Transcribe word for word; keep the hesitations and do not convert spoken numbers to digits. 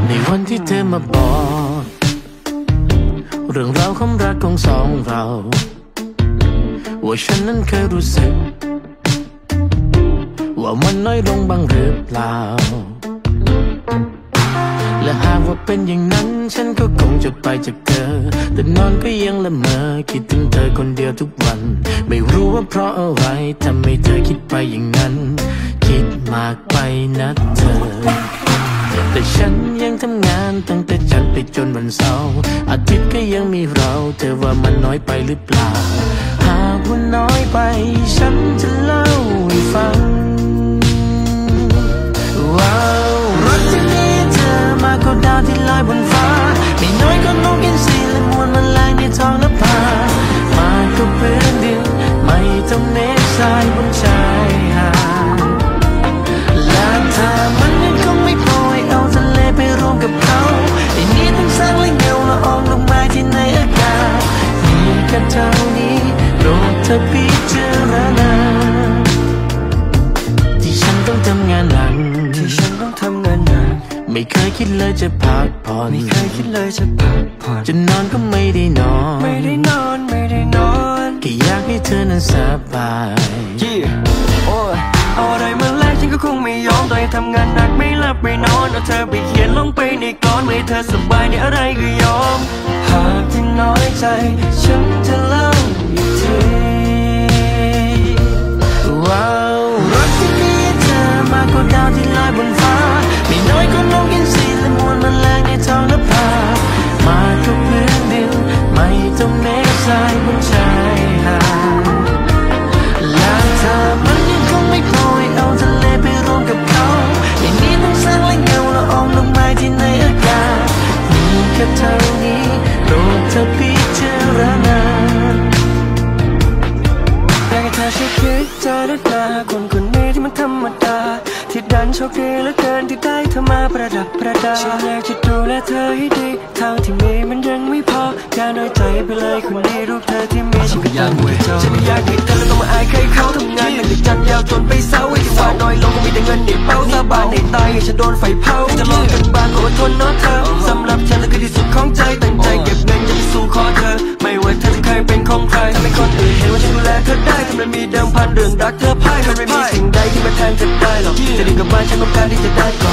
ในวันที่เธอมาบอกเรื่องราวความรักของสองเราว่าฉันนั้นเคยรู้สึกว่ามันน้อยลงบ้างหรือเปล่าและหากว่าเป็นอย่างนั้นฉันก็คงจะไปจากเธอแต่นอนก็ยังละเมอคิดถึงเธอคนเดียวทุกวันไม่รู้ว่าเพราะอะไรทำให้เธอคิดไปอย่างนั้นคิดมากไปนะเธอแต่ฉันยังทำงานตั้งแต่จันทร์ไปจนวันเสาร์อาทิตย์ก็ยังมีเราเธอว่ามันน้อยไปหรือเปล่าหากว่าน้อยไปฉันจะเล่าให้ฟังว้าวรักที่มีเธอมากกว่าดาวที่ลอยบนฟ้าไม่น้อยก็นกอินทรีและมวลมันลายในท้องนภามากกว่าพื้นดินไม่ต้องเมฆทรายบนชายหาดและเธอมันยังคงไม่พอให้เอาทะเลไปรวมกับเขาไอ้นี้ต้องสร้างและเงาละอองลงมาที่ในอากาศมีแค่เท่านี้โปรดเธอพิจารณาที่ฉันต้องทำงานหนักที่ฉันต้องทำงานหนักไม่เคยคิดเลยจะพักผ่อนไม่เคยคิดเลยจะพักผ่อนจะนอนก็ไม่ได้นอนไม่ได้นอนไม่ได้นอนแค่อยากให้เธอนั้นสบายยี่โอ้ยเอาอะไรมาแลกฉันก็คงไม่ยอมต่อให้ทำงานหนักไม่หลับไม่นอนเอาเธอไปเขียนลงไปในกลอนให้เธอสบายในอะไรก็ยอมหากที่น้อยใจฉันจะเล่าอีกทีว้าวรักที่มีเธอมากกว่าดาวที่ลอยบนฟ้าไม่น้อยก็นกอินทรีและมวลมันแรงในท้องนภามากกว่าพื้นดินไม่ต้องเมฆทรายบนชายหาดและเธอมันยังคงไม่พอให้เอาทะเลไปรวมกับเขาอย่างนี้ต้องสร้างและเงาละอองลงมาที่ในอากาศมีแค่เท่านี้โปรดเธอพิจารณาอยากให้เธอช่วยคิดเจอหน้าคนคนนี้ที่มันธรรมดาที่ดันโชคดีเหลือเกินที่ได้เธอมาประดับประดาฉันอยากจะดูแลเธอให้ดีเท่าที่มีมันยังไม่พออย่าน้อยใจไปเลยคนดีรูปเธอที่มีฉันก็อยากให้เธอฉันอยากให้เธอต้องมาอายใครเขาทำงานหนักจากจันทร์ยาวจนไปเสาร์ไอ้ที่ว่าน้อยลงก็มีแต่เงินในเป้าสาบานในตายให้ฉันโดนไฟเผาจะลองกันบ้างขออดทนเนาะเธอสำหรับฉันแล้วคือที่สุดของใจตั้งใจเก็บเงินจะไปสู่ขอเธอไม่ว่าเธอจะเคยเป็นของใครทำให้คนอื่นเห็นว่าฉันดูแลเธอได้ถ้ามันมีเดิมพันเรื่องรักเธอพ่ายมันไม่มีสิ่งใดที่มาแทนเธอได้หรอกจะดีกับบ้านฉันต้องการที่จะได้ก่อน